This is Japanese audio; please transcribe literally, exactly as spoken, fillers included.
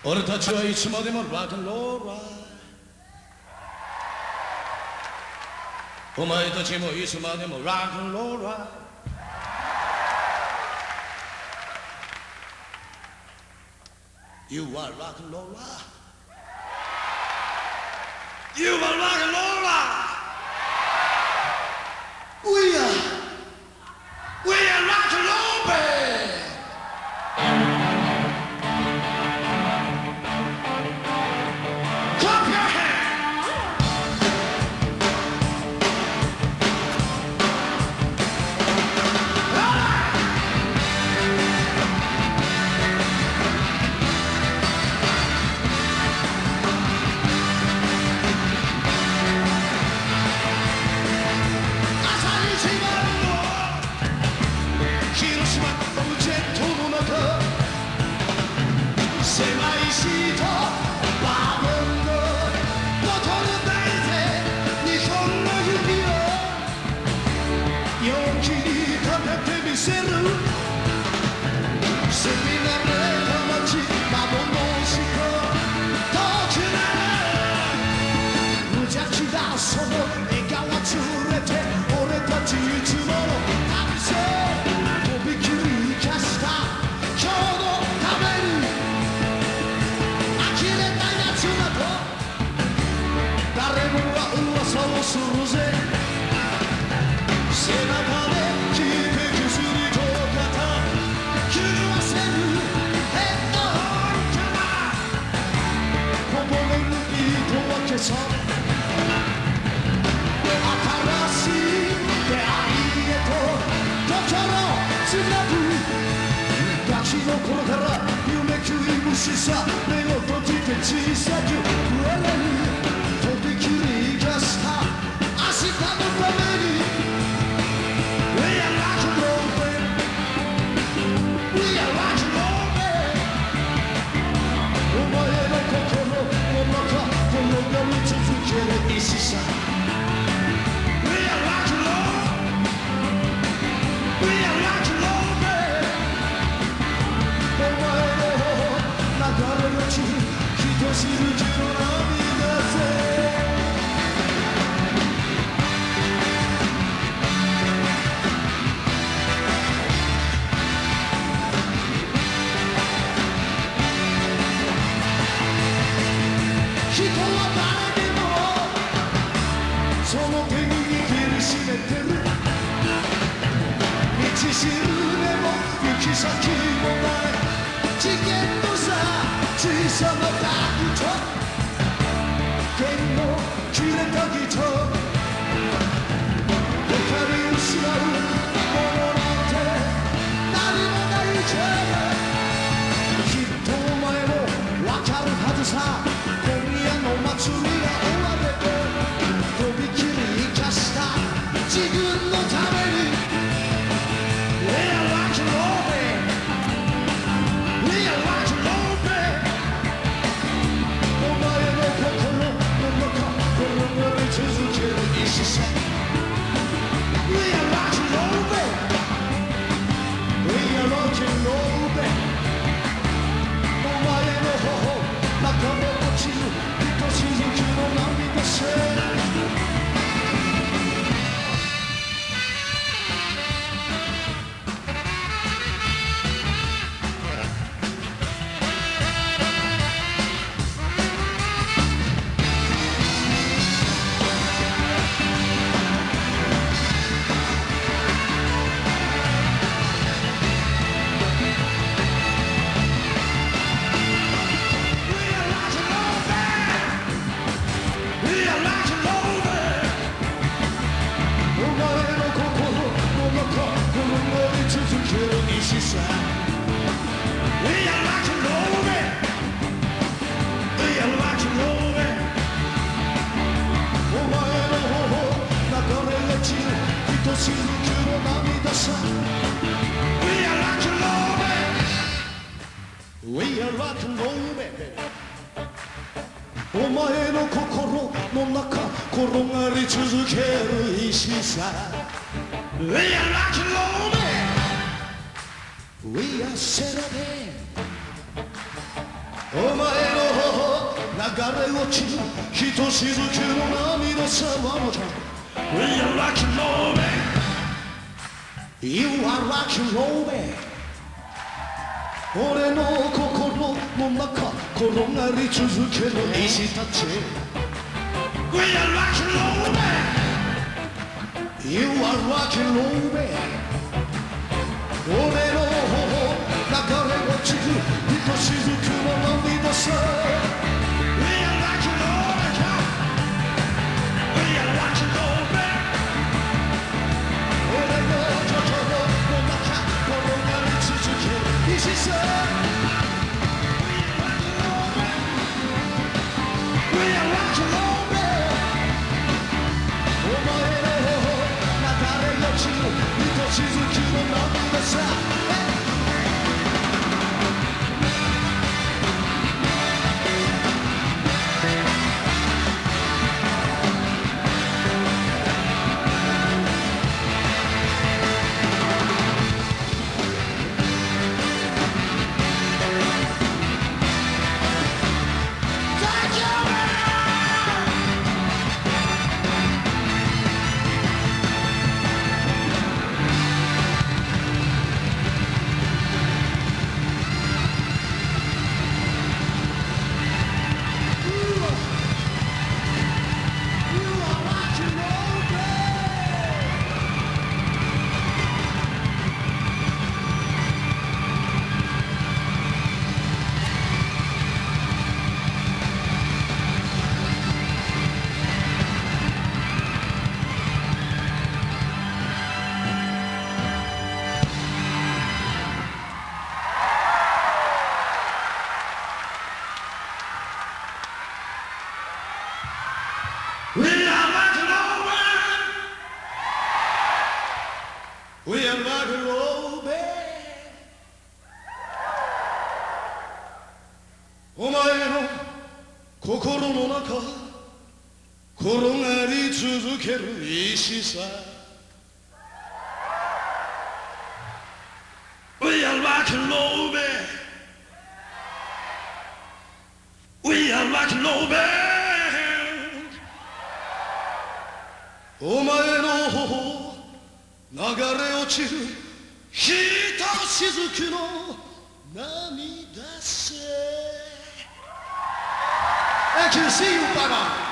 俺たちはいつまでもラックンロールライお前たちもいつまでもラックンロールライYou are rock and roll You are rock and roll We are We are rock and roll band Clap your handsするぜ背中で聞いて薬と肩狂わせるヘッドホンからこぼれる糸は消され新しい出会いへと心つなぐガキの頃から夢食い虫さ目を閉じて小さく増えれるとびきり生かした明日のために We are rock and roll band We are rock and roll band お前の心の中転がり続ける石さ We are rock and roll We are rock and roll band お前の流れ落ち人知る気の涙ぜ人は誰にもその手に握りしめてる道しるべも行き先もない次元のさ小さなタクト弦の切れたギター他に失うものなんて何もないじゃないきっとお前もわかるはずさ祭りが終われてとびきり生かした自分のために We are rock and roll band We are rock and roll band お前の心の中転がり続ける石さ We are rock and roll band We are rock and roll band お前の頬中も落ちる雫の涙せお前の心の中転がり続ける石さ We are rock and roll band We are celebrating お前の流れ落ちるひとしずくの涙さまのちゃん We are rock and roll man You are rock and roll man 俺の心の中転がり続ける石たち We are rock and roll man You are rock and roll man 俺の流れ落ちるひとしずくの涙さ We are rock and roll man We are rock and roll man 俺の心の中転がり続ける石さ 静きの涙さWe are rock and roll man We are rock and roll man お前の心の中転がり続ける石さ We are rock and roll man We are rock and roll man お前の頬流れ落ちるひとしずくの涙さ I can see you, Baba.